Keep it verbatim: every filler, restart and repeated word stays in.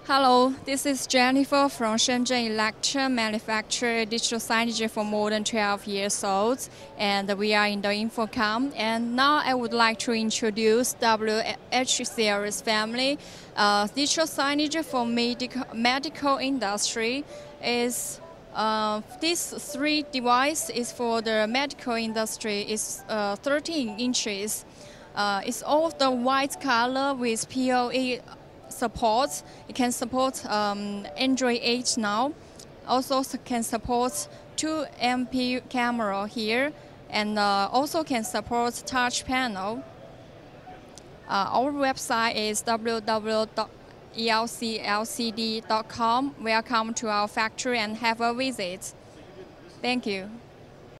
Hello, this is Jennifer from Shenzhen Electron, manufacturer digital signage for more than twelve years old, and we are in the InfoComm. And now I would like to introduce W H series family. Uh, digital signage for medical, medical industry is uh, this three device is for the medical industry. It's uh, thirteen inches. Uh, it's all the white color with P O E support. It can support um, Android eight now. Also can support two M P camera here, and uh, also can support touch panel. Uh, our website is w w w dot E L C L C D dot com. Welcome to our factory and have a visit. Thank you.